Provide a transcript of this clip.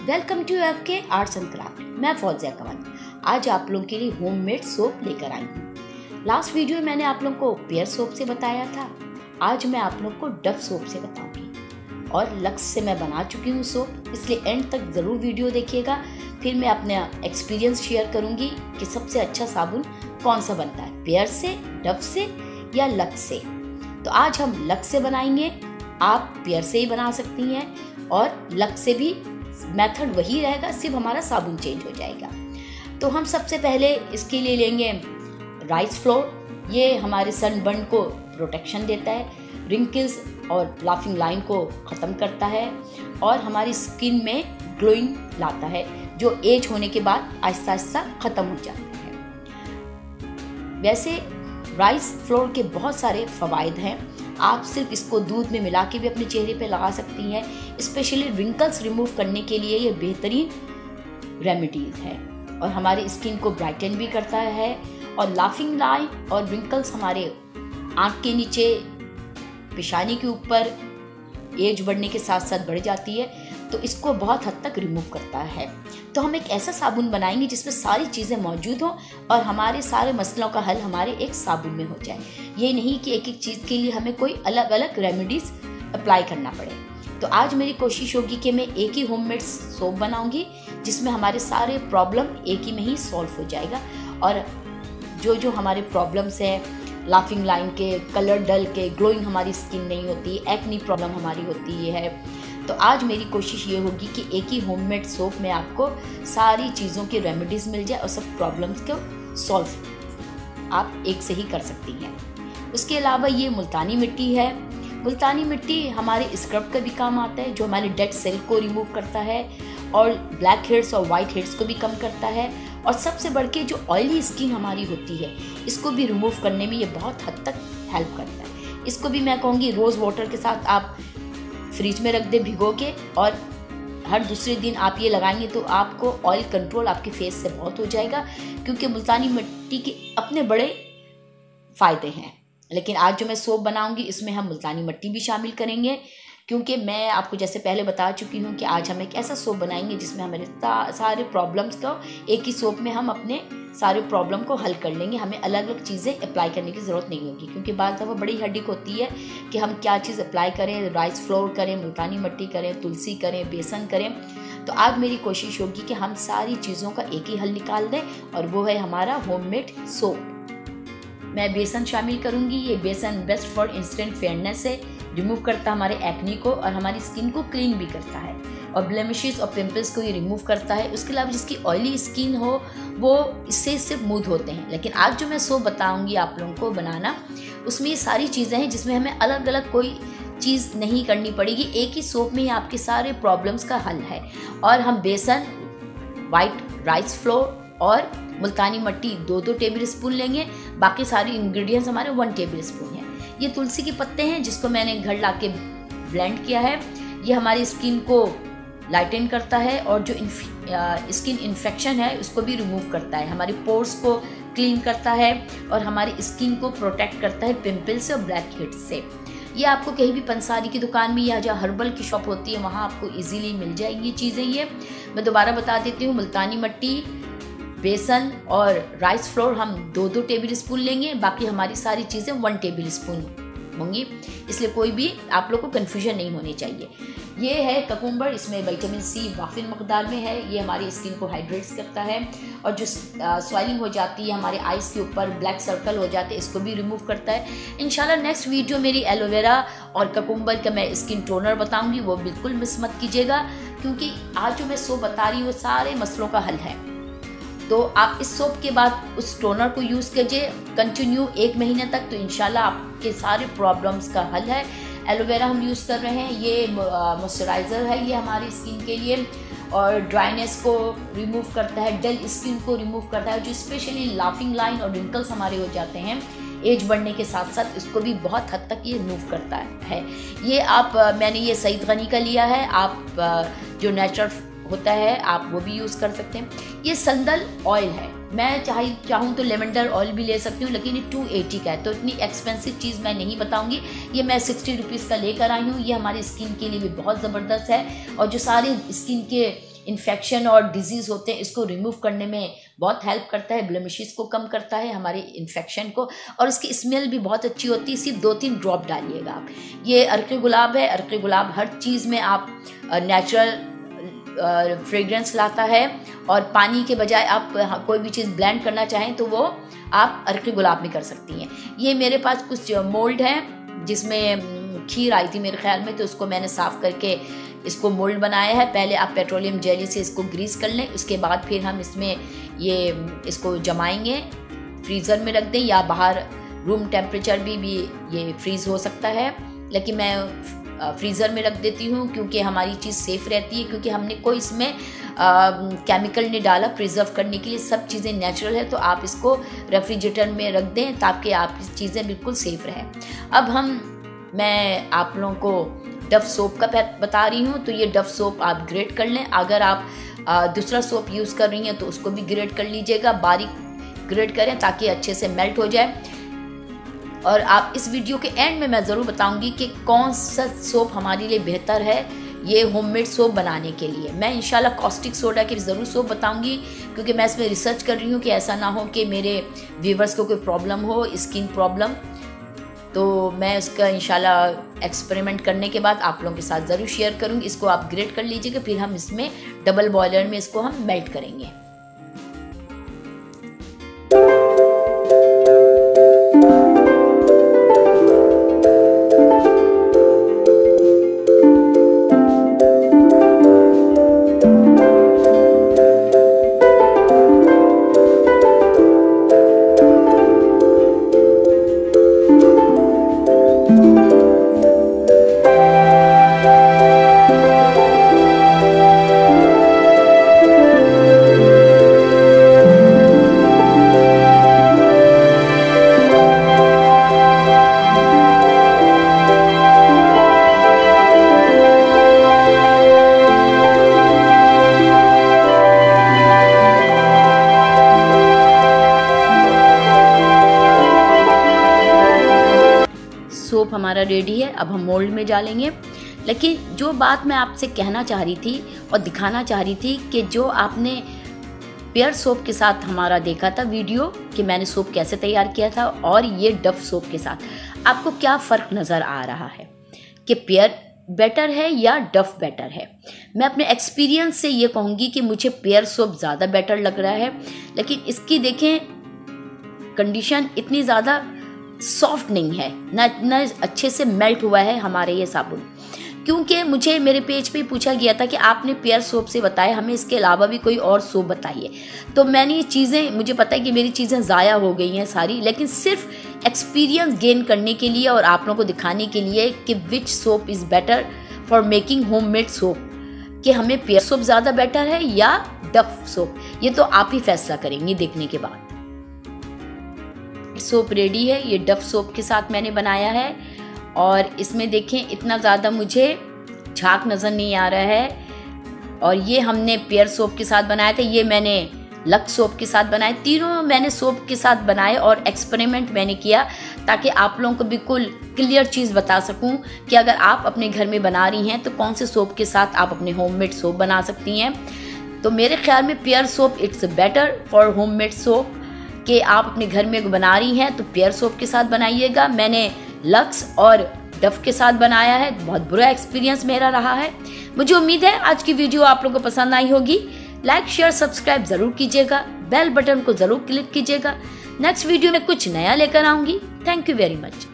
Welcome to FK arts and craft. मैं फौजिया कमल आज आप लोगों के लिए होममेड सोप लेकर आई हूँ। लास्ट वीडियो में मैंने आप लोगों को पेयर सोप से बताया था। आज मैं आप लोगों को डव सोप से बताऊंगी और लक्स से मैं बना चुकी हूँ सोप, इसलिए एंड तक ज़रूर वीडियो देखिएगा। फिर मैं अपना एक्सपीरियंस शेयर करूँगी कि सबसे अच्छा साबुन कौन सा बनता है, पेयर से, डव से या लक्स से। तो आज हम लक्स से बनाएंगे, आप पेयर से ही बना सकती हैं और लक्स से भी मेथड वही रहेगा, सिर्फ हमारा साबुन चेंज हो जाएगा। तो हम सबसे पहले इसके लिए लेंगे राइस फ्लोर। ये हमारे सनबर्न को प्रोटेक्शन देता है, रिंकल्स और लाफिंग लाइन को ख़त्म करता है और हमारी स्किन में ग्लोइंग लाता है, जो एज होने के बाद आहिस्ता आहिस्ता ख़त्म हो जाता है। वैसे राइस फ्लोर के बहुत सारे फ़वाइद हैं। आप सिर्फ इसको दूध में मिला के भी अपने चेहरे पे लगा सकती हैं। स्पेशली रिंकल्स रिमूव करने के लिए ये बेहतरीन रेमेडीज है और हमारी स्किन को ब्राइटन भी करता है। और लाफिंग लाइन और रिंकल्स हमारे आँख के नीचे, पेशानी के ऊपर एज बढ़ने के साथ साथ बढ़ जाती है, तो इसको बहुत हद तक रिमूव करता है। तो हम एक ऐसा साबुन बनाएंगे जिसमें सारी चीज़ें मौजूद हों और हमारे सारे मसलों का हल हमारे एक साबुन में हो जाए। ये नहीं कि एक एक चीज़ के लिए हमें कोई अलग अलग रेमेडीज़ अप्लाई करना पड़े। तो आज मेरी कोशिश होगी कि मैं एक ही होममेड सोप बनाऊंगी जिसमें हमारे सारे प्रॉब्लम एक ही में ही सॉल्व हो जाएगा। और जो हमारे प्रॉब्लम्स हैं, लाफिंग लाइन के, कलर डल के, ग्लोइंग हमारी स्किन नहीं होती, एक्नी प्रॉब्लम हमारी होती है, तो आज मेरी कोशिश ये होगी कि एक ही होममेड सोप में आपको सारी चीज़ों की रेमेडीज़ मिल जाए और सब प्रॉब्लम्स को सॉल्व आप एक से ही कर सकती हैं। उसके अलावा ये मुल्तानी मिट्टी है। मुल्तानी मिट्टी हमारे स्क्रब का भी काम आता है, जो हमारे डेड सेल को रिमूव करता है और ब्लैक हेड्स और वाइट हेड्स को भी कम करता है। और सबसे बढ़ के जो ऑयली स्किन हमारी होती है, इसको भी रिमूव करने में ये बहुत हद तक हेल्प करता है। इसको भी मैं कहूँगी रोज़ वाटर के साथ आप फ्रिज में रख दें भिगो के, और हर दूसरे दिन आप ये लगाएंगे तो आपको ऑयल कंट्रोल आपके फेस से बहुत हो जाएगा, क्योंकि मुल्तानी मिट्टी के अपने बड़े फ़ायदे हैं। लेकिन आज जो मैं सोप बनाऊंगी इसमें हम मुल्तानी मिट्टी भी शामिल करेंगे, क्योंकि मैं आपको जैसे पहले बता चुकी हूँ कि आज हम एक ऐसा सोप बनाएंगे जिसमें हमारे सारे प्रॉब्लम्स को एक ही सोप में हम अपने सारे प्रॉब्लम को हल कर लेंगे। हमें अलग अलग चीज़ें अप्लाई करने की ज़रूरत नहीं होगी, क्योंकि बाज़ दफ़ा बड़ी हेडेक होती है कि हम क्या चीज़ अप्लाई करें, राइस फ्लोर करें, मुल्तानी मिट्टी करें, तुलसी करें, बेसन करें। तो आज मेरी कोशिश होगी कि हम सारी चीज़ों का एक ही हल निकाल दें, और वो है हमारा होममेड सोप। मैं बेसन शामिल करूँगी। ये besan best for instant fairness है, रिमूव करता है हमारे एक्नी को और हमारी स्किन को क्लीन भी करता है, और ब्लेमिशेस और पिंपल्स को ये रिमूव करता है। उसके अलावा जिसकी ऑयली स्किन हो वो इससे सिर्फ स्मूथ होते हैं। लेकिन आज जो मैं सोप बताऊंगी आप लोगों को बनाना, उसमें ये सारी चीज़ें हैं जिसमें हमें अलग अलग कोई चीज़ नहीं करनी पड़ेगी। एक ही सोप में ही आपके सारे प्रॉब्लम्स का हल है। और हम बेसन, वाइट राइस फ्लोर और मुल्तानी मिट्टी 2-2 टेबल स्पून लेंगे। बाकी सारे इंग्रेडिएंट्स हमारे 1 टेबल स्पून हैं। ये तुलसी के पत्ते हैं जिसको मैंने घर ला के ब्लेंड किया है। ये हमारी स्किन को लाइटन करता है और जो स्किन इन्फेक्शन है उसको भी रिमूव करता है, हमारे पोर्स को क्लीन करता है और हमारी स्किन को प्रोटेक्ट करता है पिंपल्स से और ब्लैक हेड्स से। ये आपको कहीं भी पंसारी की दुकान में या जहाँ हर्बल की शॉप होती है वहाँ आपको इजीली मिल जाएगी चीज़ें। ये मैं दोबारा बता देती हूँ, मुल्तानी मिट्टी, बेसन और राइस फ्लोर हम 2-2 टेबल स्पून लेंगे। बाकी हमारी सारी चीज़ें 1 टेबल स्पून होंगी, इसलिए कोई भी आप लोग को कन्फ्यूजन नहीं होनी चाहिए। ये है ककुम्बर, इसमें विटामिन सी वाफिर मकदार में है। ये हमारी स्किन को हाइड्रेट्स करता है और जो स्वेलिंग हो जाती है हमारे आइज़ के ऊपर, ब्लैक सर्कल हो जाते हैं, इसको भी रिमूव करता है। इंशाल्लाह नेक्स्ट वीडियो मेरी एलोवेरा और ककुम्बर का मैं स्किन टोनर बताऊंगी, वो बिल्कुल मिस मत कीजिएगा, क्योंकि आज जो मैं सोप बता रही हूँ वो सारे मसलों का हल है। तो आप इस सोप के बाद उस टोनर को यूज़ कीजिए कंटिन्यू 1 महीने तक, तो इंशाल्लाह आपके सारे प्रॉब्लम्स का हल है। एलोवेरा हम यूज़ कर रहे हैं, ये मॉइस्चराइज़र है ये हमारी स्किन के लिए, और ड्राइनेस को रिमूव करता है, डल स्किन को रिमूव करता है, जो स्पेशली लाफिंग लाइन और रिंकल्स हमारे हो जाते हैं एज बढ़ने के साथ साथ, इसको भी बहुत हद तक ये रिमूव करता है। ये आप मैंने ये सईद गनी का लिया है, आप जो नेचुरल होता है आप वो भी यूज़ कर सकते हैं। ये संदल ऑयल है, मैं चाहूँ तो लेवेंडर ऑयल भी ले सकती हूँ, लेकिन ये 280 का है, तो इतनी एक्सपेंसिव चीज़ मैं नहीं बताऊँगी। ये मैं 60 रुपीज़ का लेकर आई हूँ। ये हमारी स्किन के लिए भी बहुत ज़बरदस्त है, और जो सारे स्किन के इन्फेक्शन और डिजीज़ होते हैं इसको रिमूव करने में बहुत हेल्प करता है, ब्लेमिशेस को कम करता है, हमारे इन्फेक्शन को, और इसकी स्मेल भी बहुत अच्छी होती है। सिर्फ 2-3 ड्रॉप डालिएगा आप। ये अर्के गुलाब है। अर्के गुलाब हर चीज़ में आप नेचुरल फ्रेग्रेंस लाता है, और पानी के बजाय आप कोई भी चीज़ ब्लेंड करना चाहें तो वो आप अर्के गुलाब में कर सकती हैं। ये मेरे पास कुछ मोल्ड है जिसमें खीर आई थी मेरे ख्याल में, तो उसको मैंने साफ़ करके इसको मोल्ड बनाया है। पहले आप पेट्रोलियम जेली से इसको ग्रीस कर लें, उसके बाद फिर हम इसमें इसको जमाएंगे, फ्रीज़र में रख दें या बाहर रूम टेम्परेचर भी ये फ्रीज़ हो सकता है, लेकिन मैं फ्रीज़र में रख देती हूँ क्योंकि हमारी चीज़ सेफ़ रहती है, क्योंकि हमने कोई इसमें केमिकल नहीं डाला प्रिजर्व करने के लिए, सब चीज़ें नेचुरल है। तो आप इसको रेफ्रिजरेटर में रख दें ताकि आपकी चीज़ें बिल्कुल सेफ़ रहें। अब मैं आप लोगों को डव सोप का बता रही हूँ। तो ये डव सोप आप ग्रेट कर लें। अगर आप दूसरा सोप यूज़ कर रही हैं तो उसको भी ग्रेट कर लीजिएगा, बारीक ग्रेट करें ताकि अच्छे से मेल्ट हो जाए। और आप इस वीडियो के एंड में मैं ज़रूर बताऊंगी कि कौन सा सोप हमारे लिए बेहतर है ये होममेड सोप बनाने के लिए। मैं इंशाल्लाह कॉस्टिक सोडा की ज़रूर सोप बताऊंगी, क्योंकि मैं इसमें रिसर्च कर रही हूँ कि ऐसा ना हो कि मेरे व्यूवर्स को कोई प्रॉब्लम हो, स्किन प्रॉब्लम। तो मैं इसका इंशाल्लाह एक्सपेरिमेंट करने के बाद आप लोगों के साथ ज़रूर शेयर करूँगी। इसको आप ग्रेट कर लीजिएगा, फिर हम इसमें डबल बॉयलर में इसको हम मेल्ट करेंगे। सोप हमारा रेडी है। अब हम मोल्ड में डालेंगे। लेकिन जो बात मैं आपसे कहना चाह रही थी और दिखाना चाह रही थी कि जो आपने पेयर सोप के साथ हमारा देखा था वीडियो कि मैंने सोप कैसे तैयार किया था, और ये डव सोप के साथ आपको क्या फ़र्क नज़र आ रहा है कि पेयर बेटर है या डव बेटर है। मैं अपने एक्सपीरियंस से ये कहूँगी कि मुझे पेयर सोप ज़्यादा बेटर लग रहा है। लेकिन इसकी देखें कंडीशन इतनी ज़्यादा सॉफ्ट नहीं है, ना इतना अच्छे से मेल्ट हुआ है हमारे ये साबुन। क्योंकि मुझे मेरे पेज पे पूछा गया था कि आपने पेयर सोप से बताया, हमें इसके अलावा भी कोई और सोप बताइए। तो मैंने ये चीज़ें, मुझे पता है कि मेरी चीज़ें ज़ाया हो गई हैं सारी, लेकिन सिर्फ एक्सपीरियंस गेन करने के लिए और आप लोगों को दिखाने के लिए कि which soap is better for making homemade soap, कि हमें पेयर सोप ज़्यादा बेटर है या डव सोप, ये तो आप ही फैसला करेंगे देखने के बाद। सोप रेडी है। ये डव सोप के साथ मैंने बनाया है, और इसमें देखें इतना ज़्यादा मुझे झाग नज़र नहीं आ रहा है। और ये हमने पेयर सोप के साथ बनाया था, ये मैंने लक्स सोप के साथ बनाए। तीनों मैंने सोप के साथ बनाए और एक्सपेरिमेंट मैंने किया ताकि आप लोगों को बिल्कुल क्लियर चीज़ बता सकूं कि अगर आप अपने घर में बना रही हैं तो कौन से सोप के साथ आप अपने होममेड सोप बना सकती हैं। तो मेरे ख्याल में pear soap it's better for homemade soap, कि आप अपने घर में बना रही हैं तो पेयर सोप के साथ बनाइएगा। मैंने लक्स और डव के साथ बनाया है, बहुत बुरा एक्सपीरियंस मेरा रहा है। मुझे उम्मीद है आज की वीडियो आप लोगों को पसंद आई होगी। लाइक शेयर सब्सक्राइब ज़रूर कीजिएगा, बेल बटन को ज़रूर क्लिक कीजिएगा। नेक्स्ट वीडियो में कुछ नया लेकर आऊँगी। Thank you very much.